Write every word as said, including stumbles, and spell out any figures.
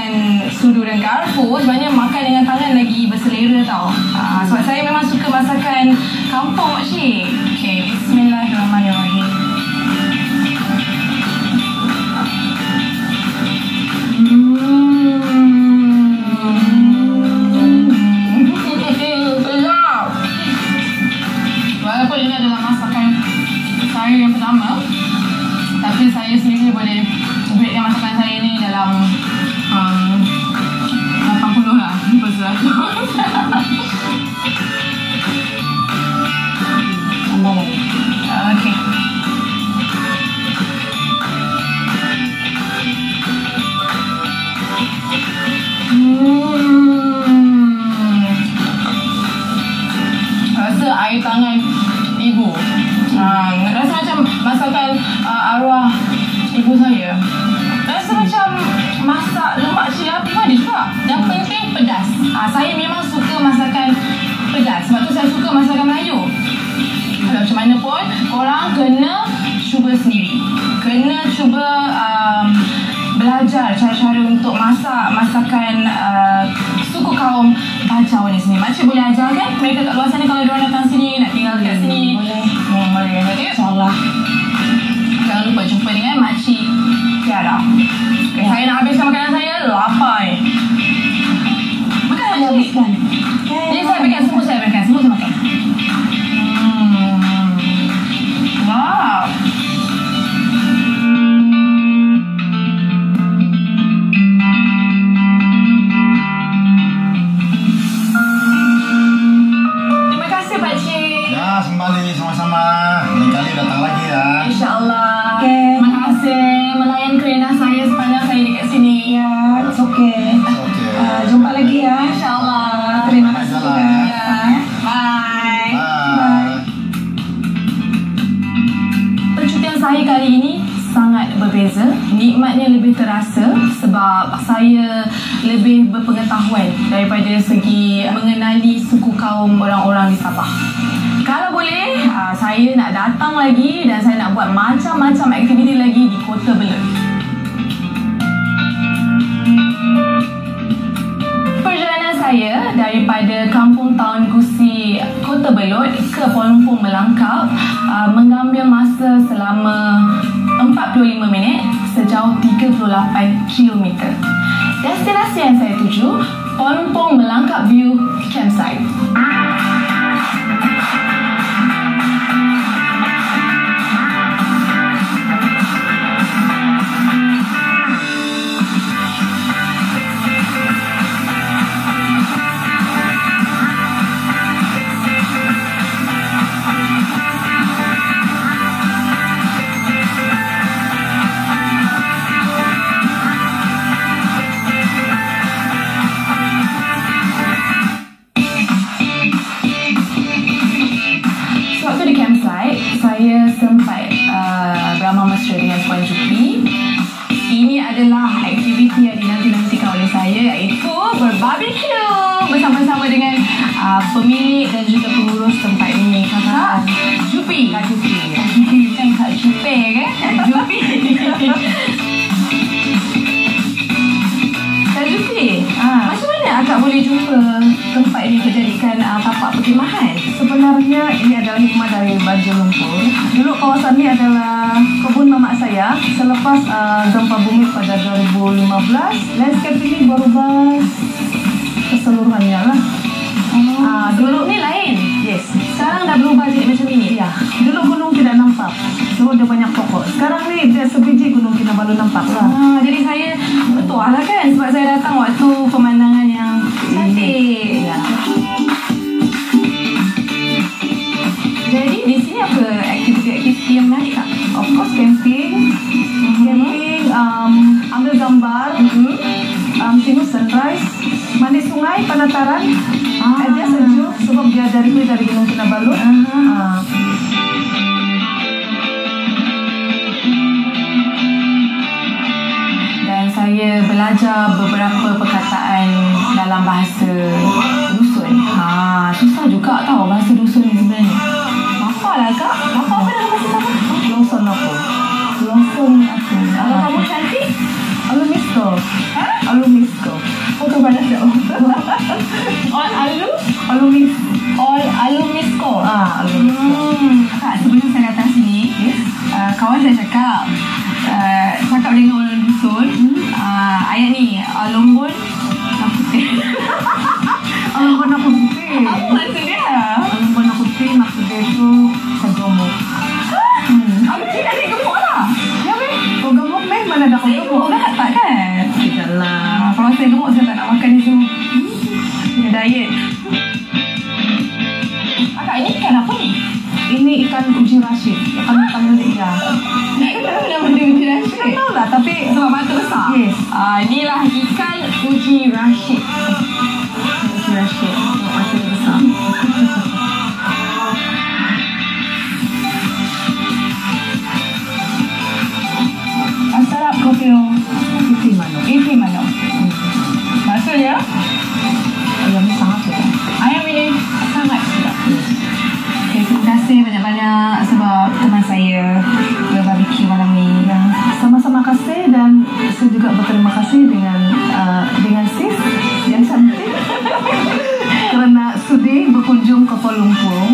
dengan sudu dan garpu, sebenarnya makan dengan tangan lagi berselera tau. Uh, sebab saya memang suka masakan kampung, makcik. Okay, bismillahirrahmanirrahim. Walaupun ini adalah masakan saya yang pertama, tapi saya sendiri boleh breakkan masakan saya ni dalam um, lapan puluh lah persen. Okay. Hmm. Rasa air tangan ibu. Ha, rasa macam masakan uh, arwah ibu saya. Rasa macam masak lemak cili api ada juga. Yang penting pedas. Ha, saya memang suka masakan pedas. Sebab tu saya suka masakan Melayu. Kalau macam mana pun, korang kena cuba sendiri. Kena cuba um, belajar cara-cara untuk masak masakan uh, suku kaum Bajau ni sendiri. Makcik boleh ajar kan mereka kat luar sana kalau diorang datang sini, nak tinggal kat sini? Boleh. Hmm, boleh. Okay? InsyaAllah. Jangan lupa jumpa dengan Makcik Tiara. Okay, ya. Saya nak habiskan makanan saya. Lapar ni. Makan tak habiskan? Jadi saya berikan, semua saya berikan. Semua saya makan. Hmm. Wow. Kembali sama-sama. Lain kali datang lagi ya. InsyaAllah. Okay. Terima kasih melayan kerana saya sepanjang saya dekat sini. Ya, it's okay. Okay. Uh, jumpa lagi ya. InsyaAllah. Terima kasih juga. Ya. Bye. Bye. Percutian saya kali ini sangat berbeza. Nikmatnya lebih terasa sebab saya lebih berpengetahuan daripada segi mengenali suku kaum orang-orang di Sabah. Kalau boleh, uh, saya nak datang lagi dan saya nak buat macam-macam aktiviti lagi di Kota Belud. Perjalanan saya daripada Kampung Taun Gusi, Kota Belud ke Kuala Lumpur Melangkap uh, mengambil masa selama empat puluh lima minit sejauh tiga puluh lapan kilometer. Destinasi yang saya tuju, Kuala Lumpur Melangkap View Campsite. Saya sempat uh, beramah mesra dengan Puan Jupi. Ini adalah aktiviti yang dinanti-nantikan oleh saya, iaitu berbarbecue bersama-sama dengan uh, pemilik dan juga pengurus tempat ini, Kakak Jupi. Kak Jupi. Kak Jupi bukan Kak Jupi kan? Jupi. Kak Jupi, ha, macam mana akak boleh jumpa tempat ini dijadikan uh, tapak perkhemahan? Sebenarnya ini adalah hikmah dari Bajau Lumpur. Dulu kawasan ini adalah kebun mamak saya. Selepas uh, gempa bumi pada dua ribu lima belas, landscape ini berubah keseluruhannya lah. Oh, uh, dulu ni lain. Yes. Sekarang dah berubah jadi macam ini. Ya. Dulu gunung tidak nampak. Dulu dia banyak pokok. Sekarang ni dia sebiji Gunung Kinabalu nampak lah. Ah, jadi saya betul lah kan sebab saya datang waktu pemandangan yang cantik. Ya. Jadi di sini apa aktiviti-aktiviti yang menarik tak? Of course camping. Mm-hmm. Camping, um, ambil gambar, mm-hmm. um, tengok sunrise, mandi sungai, penataran. Ah. Eh, dia sejuk sebab dia dari dari Gunung Kinabalu. Ah. Dan saya belajar beberapa perkataan dalam bahasa dusun. Ha, susah juga tau bahasa dusun ni sebenarnya. Apa lah kak? Apa apa dalam bahasa Sabah? Longson apa? Longson apa? Kalau kamu cantik, Alumisto. ha? Alumisto. All alu? Alumis. All alumis ko. Ah, alumis. Hmm. Kak, sebelum saya datang sini, Yes. uh, kawan saya cakap, uh, cakap dengan orang dusun, uh, ayat ni, alumbun, Alumbun aku putih. apa maksud dia? Alumbun aku putih maksud dia tu gemuk. Hmm. Aku tidak ada gemuk lah. Ya weh, kau gemuk meh mana ada kau Saya gemuk gemuk? lah, tak kan? Tidaklah. Ah, kalau saya gemuk, saya tak nak makan ni semua. Dia diet. Kakak, ini ikan apa ni? Ini ikan uji Rashid. Kami panggil dia. Kenapa nama dia Uji Tak Rashid? tahu lah, tapi Sebab mata besar? Yes. Ah, inilah ikan Uji Rashid. Uji Rashid. Sebab mata dia besar. Asarap kopi iti manok. iti manok. Maksudnya, Ayam ni sangat sedap. ayam ini sangat sedap. Okay, terima kasih banyak-banyak sebab teman saya berbarbecue malam ni. Ya, sama-sama kasih dan saya juga berterima kasih dengan uh, dengan sis yang cantik kerana sudi berkunjung ke Kuala Lumpur